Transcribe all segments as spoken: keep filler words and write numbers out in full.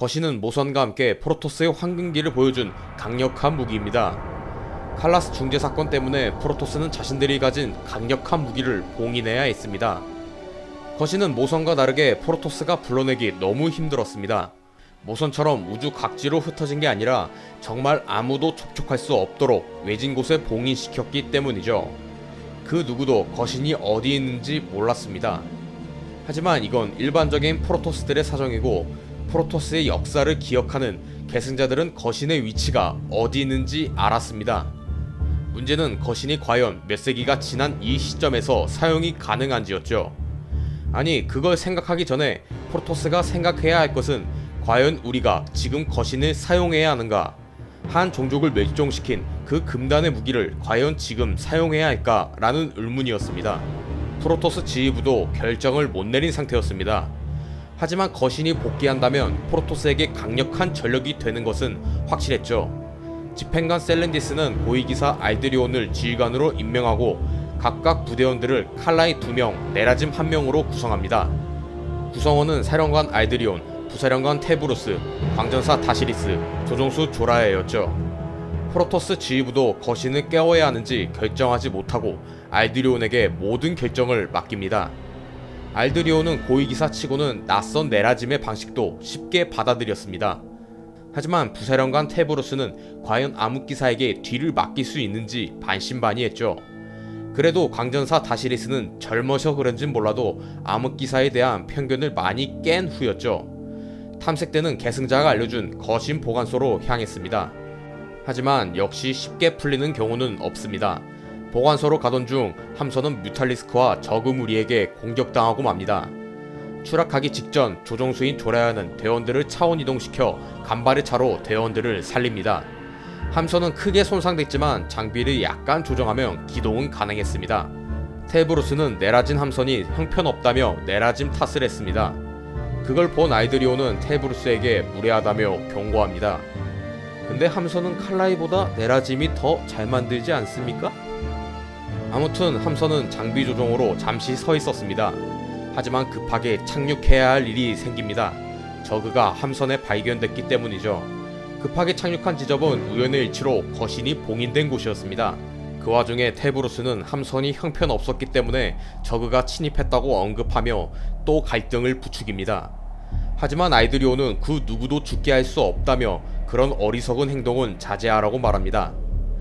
거신은 모선과 함께 프로토스의 황금기를 보여준 강력한 무기입니다. 칼라스 중재 사건 때문에 프로토스는 자신들이 가진 강력한 무기를 봉인해야 했습니다. 거신은 모선과 다르게 프로토스가 불러내기 너무 힘들었습니다. 모선처럼 우주 각지로 흩어진 게 아니라 정말 아무도 접촉할 수 없도록 외진 곳에 봉인시켰기 때문이죠. 그 누구도 거신이 어디 있는지 몰랐습니다. 하지만 이건 일반적인 프로토스들의 사정이고, 프로토스의 역사를 기억하는 계승자들은 거신의 위치가 어디 있는지 알았습니다. 문제는 거신이 과연 몇 세기가 지난 이 시점에서 사용이 가능한지였죠. 아니, 그걸 생각하기 전에 프로토스가 생각해야 할 것은 과연 우리가 지금 거신을 사용해야 하는가? 한 종족을 멸종시킨 그 금단의 무기를 과연 지금 사용해야 할까? 라는 의문이었습니다. 프로토스 지휘부도 결정을 못 내린 상태였습니다. 하지만 거신이 복귀한다면 프로토스에게 강력한 전력이 되는 것은 확실했죠. 집행관 셀렌디스는 고위기사 알드리온을 지휘관으로 임명하고 각각 부대원들을 칼라이 두 명, 네라짐 한 명으로 구성합니다. 구성원은 사령관 알드리온, 부사령관 테브루스, 광전사 다시리스, 조종수 조라야였죠. 프로토스 지휘부도 거신을 깨워야 하는지 결정하지 못하고 알드리온에게 모든 결정을 맡깁니다. 알드리온은 고위기사 치고는 낯선 네라짐의 방식도 쉽게 받아들였습니다. 하지만 부사령관 테브루스는 과연 암흑기사에게 뒤를 맡길 수 있는지 반신반의했죠. 그래도 광전사 다시리스는 젊어서 그런진 몰라도 암흑기사에 대한 편견을 많이 깬 후였죠. 탐색대는 계승자가 알려준 거신 보관소로 향했습니다. 하지만 역시 쉽게 풀리는 경우는 없습니다. 보관소로 가던 중 함선은 뮤탈리스크와 저그 무리에게 공격당하고 맙니다. 추락하기 직전 조종수인 조라야는 대원들을 차원 이동시켜 간발의 차로 대원들을 살립니다. 함선은 크게 손상됐지만 장비를 약간 조정하면 기동은 가능했습니다. 테브루스는 네라짐 함선이 형편없다며 네라짐 탓을 했습니다. 그걸 본 알드리온은 테브루스에게 무례하다며 경고합니다. 근데 함선은 칼라이보다 네라짐이 더 잘 만들지 않습니까? 아무튼 함선은 장비 조종으로 잠시 서 있었습니다. 하지만 급하게 착륙해야 할 일이 생깁니다. 저그가 함선에 발견됐기 때문이죠. 급하게 착륙한 지점은 우연의 일치로 거신이 봉인된 곳이었습니다. 그 와중에 테브루스는 함선이 형편없었기 때문에 저그가 침입했다고 언급하며 또 갈등을 부추깁니다. 하지만 알드리온은 그 누구도 죽게 할 수 없다며 그런 어리석은 행동은 자제하라고 말합니다.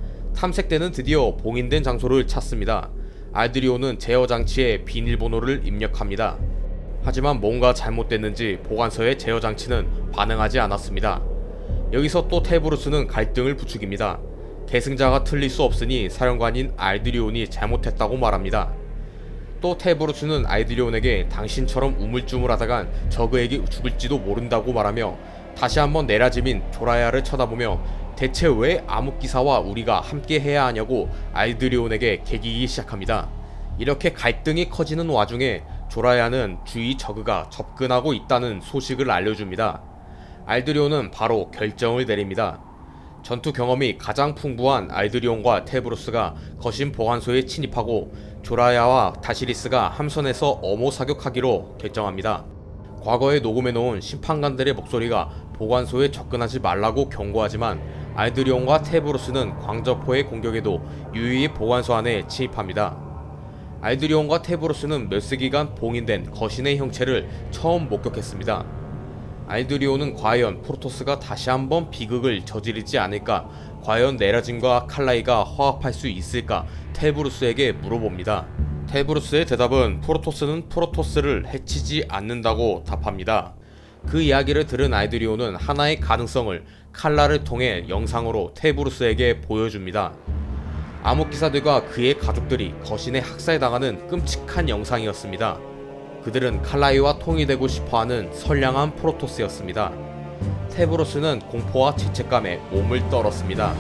탐색대는 드디어 봉인된 장소를 찾습니다. 알드리온은 제어 장치에 비밀번호를 입력합니다. 하지만 뭔가 잘못됐는지 보관소의 제어 장치는 반응하지 않았습니다. 여기서 또 테브루스는 갈등을 부추깁니다. 계승자가 틀릴 수 없으니 사령관인 알드리온이 잘못했다고 말합니다. 또 테브루스는 알드리온에게 당신처럼 우물쭈물하다간 저그에게 죽을지도 모른다고 말하며 다시 한번 네라짐인 조라야를 쳐다보며 대체 왜 암흑기사와 우리가 함께 해야 하냐고 알드리온에게 개기기 시작합니다. 이렇게 갈등이 커지는 와중에 조라야는 주위 저그가 접근하고 있다는 소식을 알려줍니다. 알드리온은 바로 결정을 내립니다. 전투 경험이 가장 풍부한 알드리온과 테브루스가 거신 보관소에 침입하고 조라야와 다시리스가 함선에서 엄호 사격하기로 결정합니다. 과거에 녹음해놓은 심판관들의 목소리가 보관소에 접근하지 말라고 경고하지만 알드리온과 테브루스는 광저포의 공격에도 유유히 보관소 안에 침입합니다. 알드리온과 테브루스는 몇 세기간 봉인된 거신의 형체를 처음 목격했습니다. 알드리온은 과연 프로토스가 다시 한번 비극을 저지르지 않을까, 과연 네라짐과 칼라이가 화합할 수 있을까 테브루스에게 물어봅니다. 테브루스의 대답은 프로토스는 프로토스를 해치지 않는다고 답합니다. 그 이야기를 들은 알드리온은 하나의 가능성을 칼라를 통해 영상으로 테브루스에게 보여줍니다. 암흑기사들과 그의 가족들이 거신에 학살당하는 끔찍한 영상이었습니다. 그들은 칼라이와 통일되고 싶어하는 선량한 프로토스였습니다. 테브루스는 공포와 죄책감에 몸을 떨었습니다.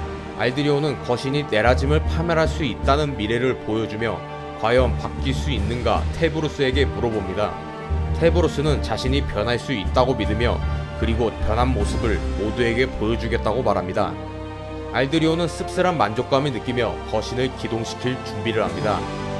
알드리온은 거신이 네라짐을 파멸할 수 있다는 미래를 보여주며 과연 바뀔 수 있는가 테브루스에게 물어봅니다. 테브루스는 자신이 변할 수 있다고 믿으며 그리고 변한 모습을 모두에게 보여주겠다고 말합니다. 알드리온은 씁쓸한 만족감을 느끼며 거신을 기동시킬 준비를 합니다.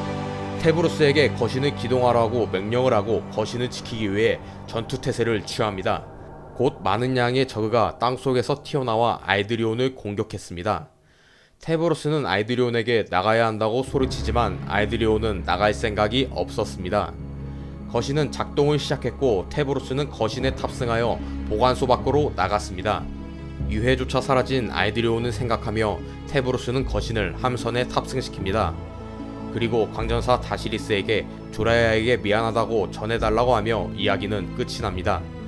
테브루스에게 거신을 기동하라고 명령을 하고 거신을 지키기 위해 전투태세를 취합니다. 곧 많은 양의 저그가 땅속에서 튀어나와 아이드리온을 공격했습니다. 테브로스는 아이드리온에게 나가야 한다고 소리치지만 아이드리온은 나갈 생각이 없었습니다. 거신은 작동을 시작했고 테브로스는 거신에 탑승하여 보관소 밖으로 나갔습니다. 유해조차 사라진 아이드리온을 생각하며 테브로스는 거신을 함선에 탑승시킵니다. 그리고 광전사 다시리스에게 조라야에게 미안하다고 전해달라고 하며 이야기는 끝이 납니다.